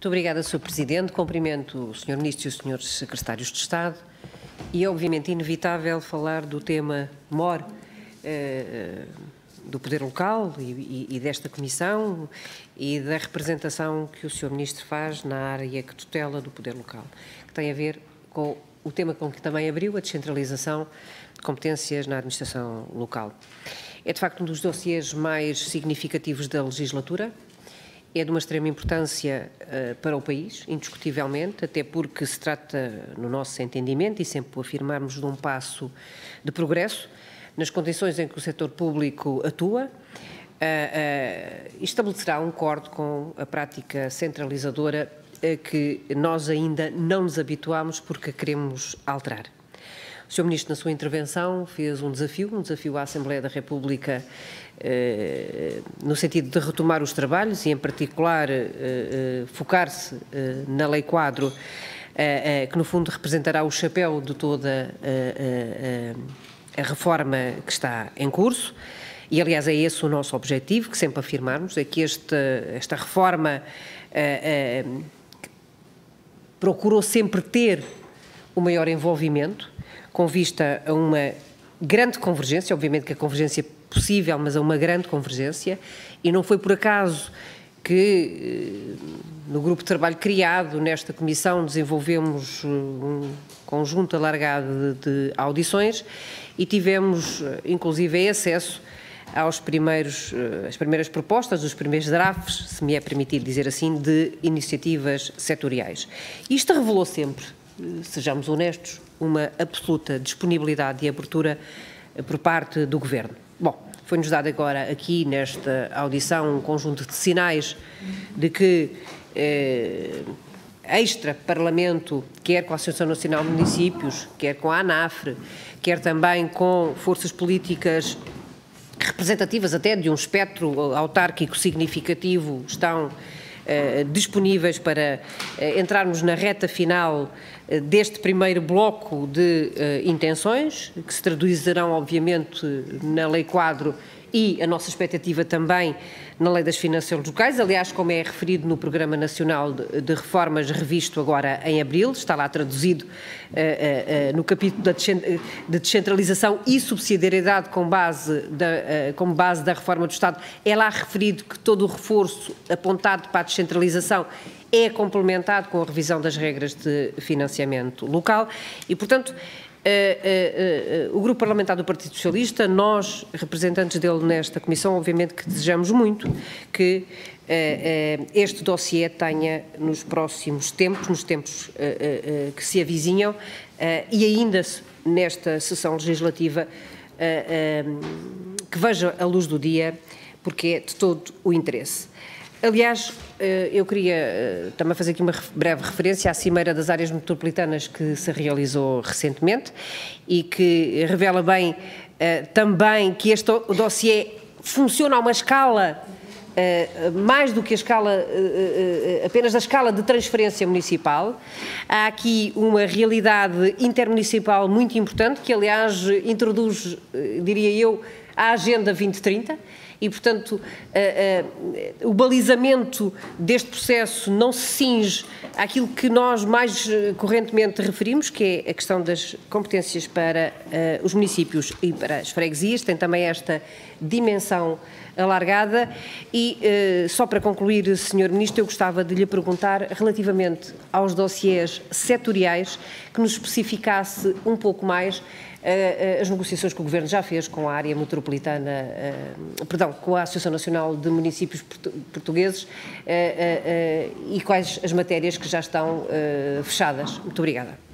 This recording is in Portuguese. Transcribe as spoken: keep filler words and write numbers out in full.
Muito obrigada, senhor Presidente. Cumprimento o senhor Ministro e os senhores Secretários de Estado. E é, obviamente, inevitável falar do tema mor eh, do poder local e, e, e desta Comissão e da representação que o senhor Ministro faz na área que tutela do poder local, que tem a ver com o tema com que também abriu, a descentralização de competências na administração local. É, de facto, um dos dossiês mais significativos da legislatura. É de uma extrema importância uh, para o país, indiscutivelmente, até porque se trata, no nosso entendimento, e sempre o afirmarmos, de um passo de progresso, nas condições em que o setor público atua, uh, uh, estabelecerá um corte com a prática centralizadora uh, que nós ainda não nos habituámos porque a queremos alterar. O senhor Ministro, na sua intervenção, fez um desafio, um desafio à Assembleia da República, eh, no sentido de retomar os trabalhos e, em particular, eh, eh, focar-se eh, na Lei Quadro, eh, eh, que, no fundo, representará o chapéu de toda eh, eh, a reforma que está em curso. E, aliás, é esse o nosso objetivo, que sempre afirmarmos, é que esta, esta reforma eh, eh, procurou sempre ter o maior envolvimento, com vista a uma grande convergência, obviamente que a convergência é possível, mas a uma grande convergência, e não foi por acaso que no grupo de trabalho criado nesta Comissão desenvolvemos um conjunto alargado de, de audições e tivemos, inclusive, acesso aos primeiros, às primeiras propostas, dos primeiros drafts, se me é permitido dizer assim, de iniciativas setoriais. Isto revelou sempre, sejamos honestos, uma absoluta disponibilidade e abertura por parte do Governo. Bom, foi-nos dado agora aqui nesta audição um conjunto de sinais de que eh, extra-Parlamento, quer com a Associação Nacional de Municípios, quer com a ANAFRE, quer também com forças políticas representativas até de um espectro autárquico significativo, estão eh, disponíveis para eh, entrarmos na reta final deste primeiro bloco de uh, intenções, que se traduzirão, obviamente, na Lei Quadro e a nossa expectativa também na Lei das Finanças Locais, aliás, como é referido no Programa Nacional de, de Reformas, revisto agora em abril, está lá traduzido uh, uh, uh, no capítulo da de descentralização e subsidiariedade com base da, uh, como base da reforma do Estado, é lá referido que todo o reforço apontado para a descentralização é complementado com a revisão das regras de financiamento local e, portanto, uh, uh, uh, o Grupo Parlamentar do Partido Socialista, nós, representantes dele nesta Comissão, obviamente que desejamos muito que uh, uh, este dossiê tenha nos próximos tempos, nos tempos uh, uh, uh, que se avizinham, uh, e ainda nesta sessão legislativa, uh, uh, que veja a luz do dia, porque é de todo o interesse. Aliás, eu queria também fazer aqui uma breve referência à Cimeira das Áreas Metropolitanas que se realizou recentemente e que revela bem também que este dossiê funciona a uma escala mais do que a escala, apenas a escala de transferência municipal. Há aqui uma realidade intermunicipal muito importante que, aliás, introduz, diria eu, a Agenda vinte trinta. E, portanto, uh, uh, o balizamento deste processo não se cinge àquilo que nós mais correntemente referimos, que é a questão das competências para uh, os municípios e para as freguesias, tem também esta dimensão alargada. E, uh, só para concluir, senhor Ministro, eu gostava de lhe perguntar, relativamente aos dossiês setoriais, que nos especificasse um pouco mais as negociações que o Governo já fez com a área metropolitana, uh, perdão, com a Associação Nacional de Municípios Portugueses uh, uh, uh, e quais as matérias que já estão uh, fechadas. Muito obrigada.